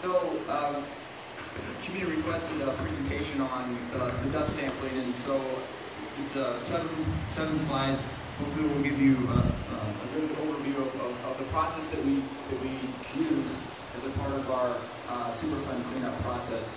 So, community requested a presentation on the dust sampling, and so it's seven slides. Hopefully, we'll give you a good overview of the process that we use as a part of our Superfund cleanup process.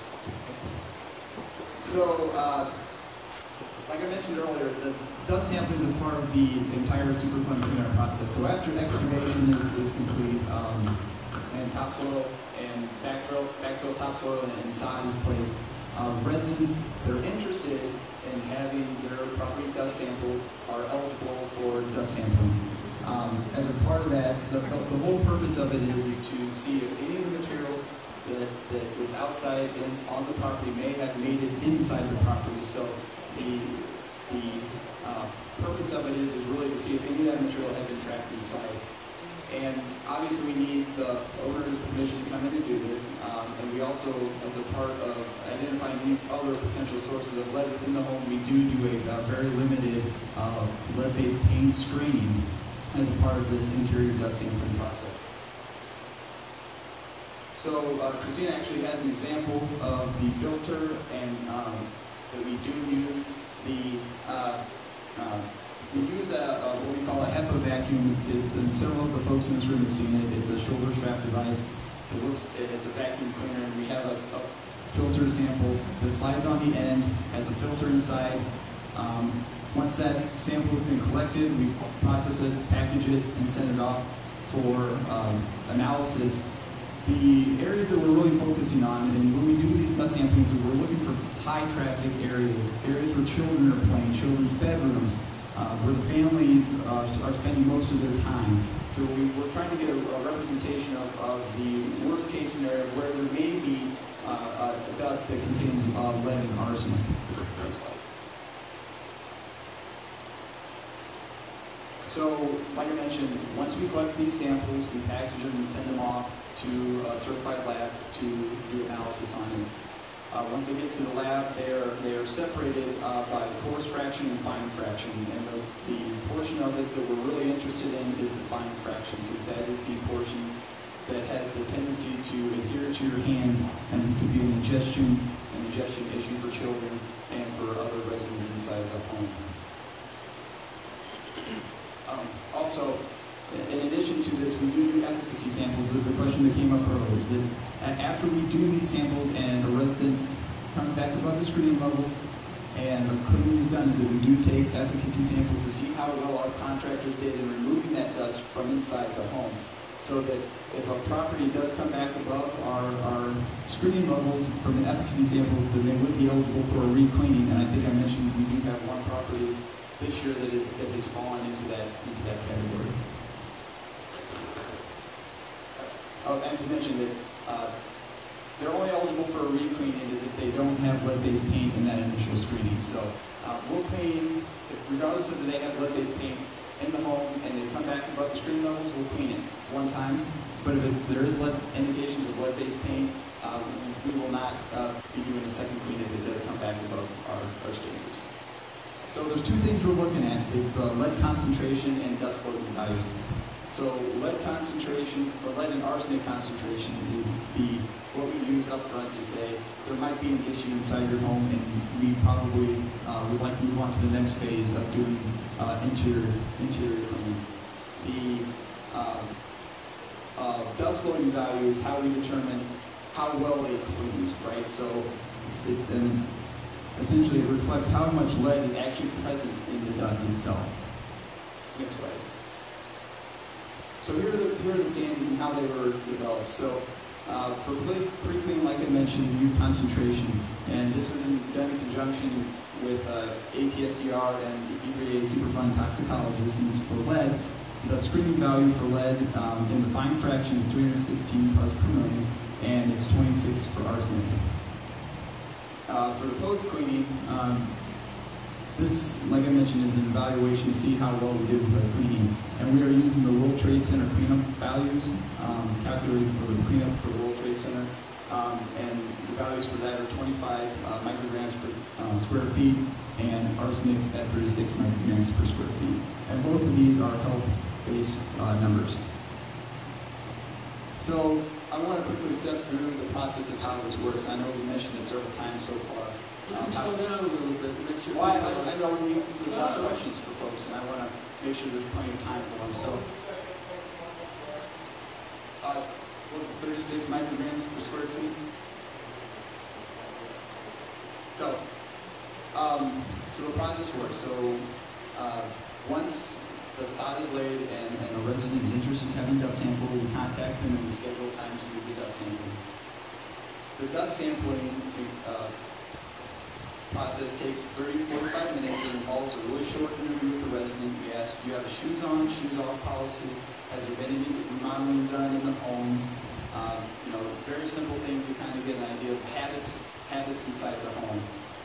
So, like I mentioned earlier, the dust sampling is a part of the entire Superfund cleanup process. So after excavation is complete, and topsoil and backfill topsoil and sod is placed, residents that are interested in having their property dust sampled are eligible for dust sampling. As a part of that, the whole purpose of it is to see if any of the material that is outside and on the property may have made it inside the property. So the purpose of it is really to see if any of that material had been trapped inside. And obviously we need the owner's permission to come in and do this. And we also, as a part of identifying any other potential sources of lead within the home, we do a very limited lead-based paint screening as a part of this interior dust sampling process. So Christina actually has an example of the filter and that we do use. We use what we call a HEPA vacuum. And several of the folks in this room have seen it. It's a shoulder strap device. It's a vacuum cleaner, and we have a filter sample that slides on the end, has a filter inside. Once that sample has been collected, we process it, package it, and send it off for analysis. The areas that we're really focusing on, and when we do these dust samplings, we're looking for high traffic areas where children are playing, children's bedrooms, where the families are spending most of their time. So we're trying to get a representation of the worst case scenario where there may be dust that contains lead and arsenic. So, like I mentioned, once we collect these samples, we package them and send them off to a certified lab to do analysis on it. Once they get to the lab, they are separated by coarse fraction and fine fraction. And the portion of it that we're really interested in is the fine fraction, because that is the portion that has the tendency to adhere to your hands, and it could be an ingestion issue for children and for other residents inside the home. Also, in addition to this, we do efficacy samples. The question that came up earlier is that after we do these samples and a resident comes back above the screening levels and the cleaning is done, is that we do take efficacy samples to see how well our contractors did in removing that dust from inside the home. So that if a property does come back above our screening levels from the efficacy samples, then they would be eligible for a re-cleaning. And I think I mentioned we do have one property this year that has fallen into that category. Oh, and to mention that they're only eligible for a re-cleaning is if they don't have lead-based paint in that initial screening. So we'll clean, regardless of if they have lead-based paint in the home and they come back above the screening levels, we'll clean it one time. But if there is indications of lead-based paint, we will not be doing a second clean if it does come back above our standards. So there's two things we're looking at. It's lead concentration and dust loading values. So lead concentration, or lead and arsenic concentration, is what we use up front to say there might be an issue inside your home, and we probably would like to move on to the next phase of doing interior cleaning. The dust loading value is how we determine how well they cleaned, right? So essentially it reflects how much lead is actually present in the dust itself. Next slide. So here are the standards and how they were developed. So for pre-clean, like I mentioned, we use concentration, and this was done in conjunction with ATSDR and the EPA Superfund toxicologists. And for lead, the screening value for lead in the fine fraction is 316 parts per million, and it's 26 for arsenic. For the post-cleaning, this, like I mentioned, is an evaluation to see how well we did with our cleaning. And we are using the World Trade Center cleanup values calculated for the cleanup for the World Trade Center. And the values for that are 25 micrograms per square feet, and arsenic at 36 micrograms per square feet. And both of these are health-based numbers. So I want to quickly step through the process of how this works. I know we mentioned it several times so far. You can slow down a little bit and make sure. Well, I know there's a lot of questions for folks, and I want to make sure there's plenty of time for them. So, 36 micrograms per square feet. So the process works. So once the sod is laid and a resident is interested in having a dust sample, we contact them and we schedule time to do the dust sampling. The dust sampling process takes 30-45 minutes. It involves a really short interview with the resident. We ask, do you have a shoes on, shoes off policy? Has there been any remodeling done in the home? Very simple things to kind of get an idea of habits inside the home.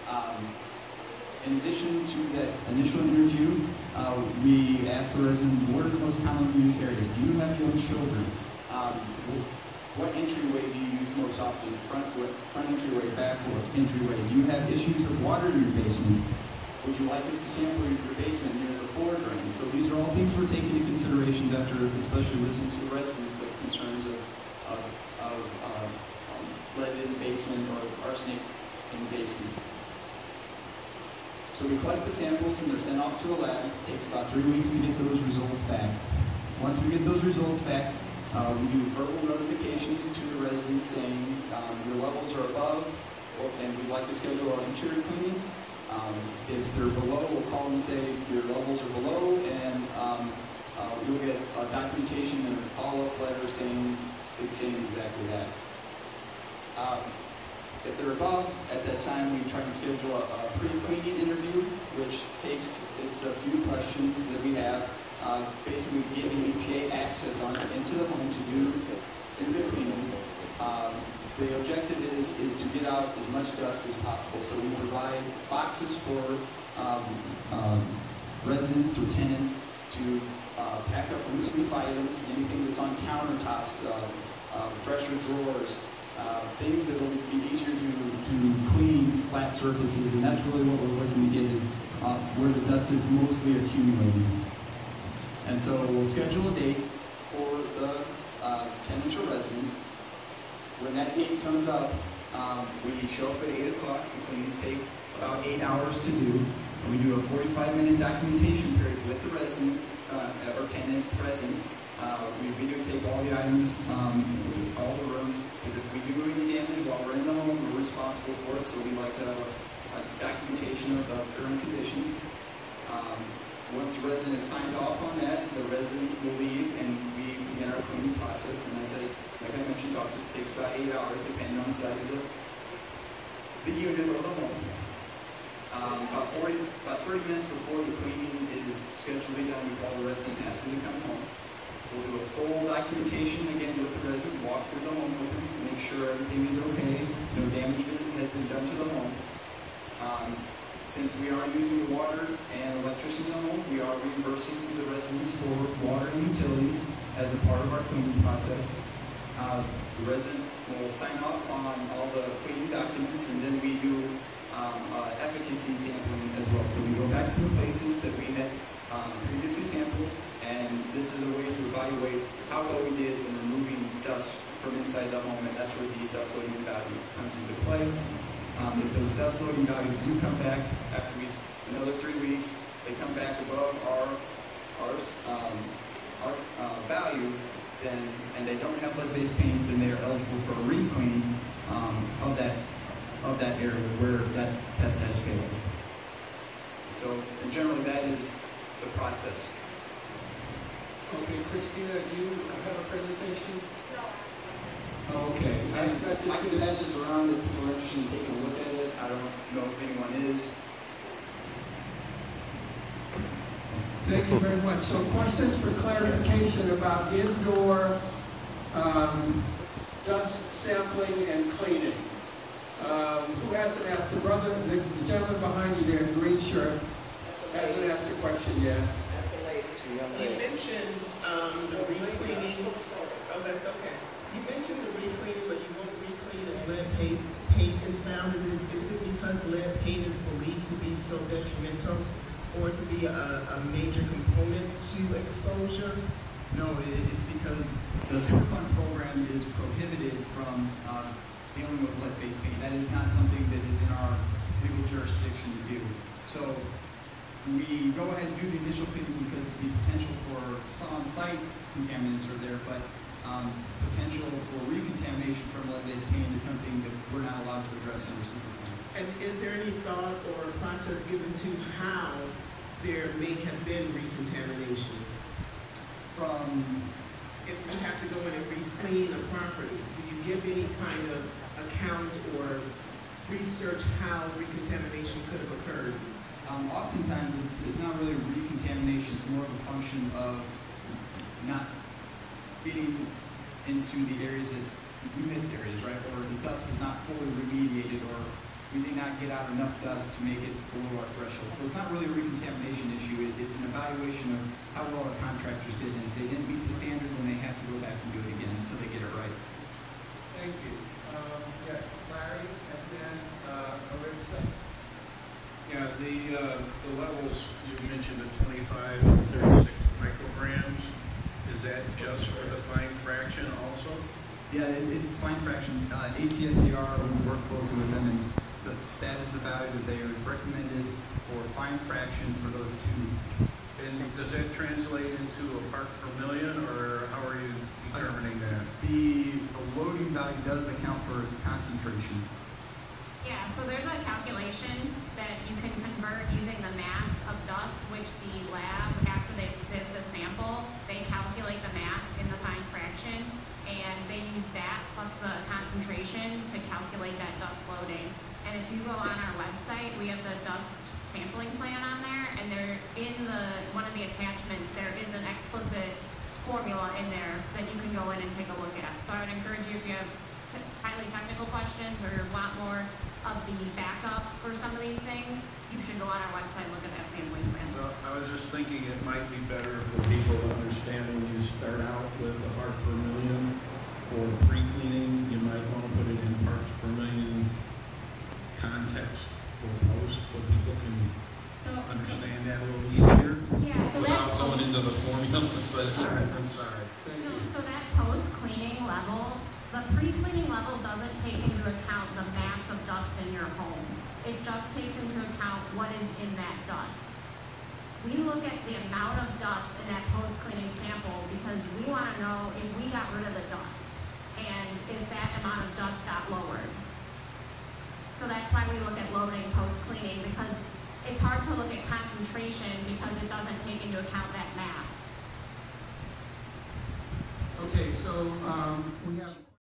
In addition to that initial interview, we ask the resident, what are the most commonly used areas? Do you have young children? What entryway do you use most often? Front entryway, back entryway? Do you have issues of water in your basement? Would you like us to sample your basement near the floor drains? So these are all things we're taking into consideration after, especially listening to the residents, the concerns of lead in the basement or arsenic in the basement. So we collect the samples and they're sent off to a lab. It takes about 3 weeks to get those results back. Once we get those results back, we do verbal notifications to the residents saying your levels are above, and we'd like to schedule our interior cleaning. If they're below, we'll call them and say your levels are below, and you'll get a documentation and a follow-up letter saying exactly that. If they're above, at that time we try to schedule a pre-cleaning interview, which it's a few questions that we have, basically giving EPA access into the home to do the cleaning. The objective is to get out as much dust as possible. So we provide boxes for residents or tenants to pack up loose leaf items, anything that's on countertops, dresser drawers, things that will be easier to clean flat surfaces, and that's really what we're looking to get is where the dust is mostly accumulating. And so we'll schedule a date for the tenants or residents. When that date comes up, we show up at 8 o'clock. The cleanings take about 8 hours to do. And we do a 45-minute documentation period with the resident or tenant present. We videotape all the items, all the rooms. Because if we do any damage while we're in the home, we're responsible for it. So we like to have a documentation of the current conditions. Once the resident is signed off on that, the resident will leave and we begin our cleaning process. And like I mentioned, it takes about 8 hours depending on the size of the unit or the home. About 30 minutes before the cleaning is scheduled to be done, we call the resident and ask them to come home. We'll do a full documentation again with the resident, walk through the home with them, make sure everything is okay, no damage has been done to the home. Since we are using the water and electricity in the home, we are reimbursing the residents for water and utilities as a part of our cleaning process. The resident will sign off on all the cleaning documents, and then we do efficacy sampling as well. So we go back to the places that we had previously sampled, and this is a way to evaluate how well we did in removing dust from inside the home, and that's where the dust loading value comes into play. If those dust loading values do come back after another 3 weeks, they come back above our value, then, and they don't have lead-based paint, then they are eligible for a re-cleaning of that area where that pest has failed. So, and generally, that is the process. Okay, Christina, do you have a presentation? No. Okay. I can pass this around if people are interested in taking a look at it. I don't know if anyone is. Thank you very much. So questions for clarification about indoor dust sampling and cleaning. Who hasn't asked? The gentleman behind you there in the green shirt hasn't asked a question yet. You mentioned the re-cleaning. Oh, that's okay. You mentioned the re-cleaning, but you won't re-clean if lead paint is found. Is it because lead paint is believed to be so detrimental or to be a major component to exposure? No, it's because the Superfund program is prohibited from dealing with lead-based paint. That is not something that is in our legal jurisdiction to do. So we go ahead and do the initial cleaning because the potential for on-site contaminants are there, but potential for recontamination from lead-based paint is something that we're not allowed to address under Superfund. And is there any thought or process given to how there may have been recontamination? If you have to go in and reclaim a property, do you give any kind of account or research how recontamination could have occurred? Oftentimes it's not really recontamination, it's more of a function of not getting into the areas that we missed areas, right? Or the dust was not fully remediated, or we did not get out enough dust to make it below our threshold. So it's not really a recontamination issue, it's an evaluation of how well our contractors did, and if they didn't meet the standard, then they have to go back and do it again until they get it right. Thank you. Yes, Larry, and then Marissa. Yeah, the levels you mentioned, the 25 and 36 micrograms, is that just for the fine fraction also? Yeah, it's fine fraction. ATSDR, we work closely with them, and that is the value that they recommended for fine fraction for those two. And does that translate into a part per million, or how are you determining that? The loading value does account for concentration. Yeah, so there's a calculation that you can convert using the mass of dust, which the lab, after they've sieved the sample, they calculate the mass in the fine fraction, and they use that plus the concentration to calculate that dust loading. And if you go on our website, we have the dust sampling plan on there, and there in one of the attachments, there is an explicit formula in there that you can go in and take a look at. So I would encourage you, if you have highly technical questions or want more of the backup for some of these things, you should go on our website and look at that sampling plan. Well, I was just thinking it might be better for people to understand when you start out with a part per million for pre-cleaning, you might want to put it in parts per million context or post so people can understand that a little easier. Yeah, so that without going into the formula, but I'm sorry. So that post-cleaning level, the pre-cleaning level doesn't take into account the mass of dust in your home. It just takes into account what is in that dust. We look at the amount of dust in that post-cleaning sample because we want to know if we got rid of the dust and if that amount of dust got lowered. So that's why we look at loading post-cleaning, because it's hard to look at concentration because it doesn't take into account that mass. Okay, so we have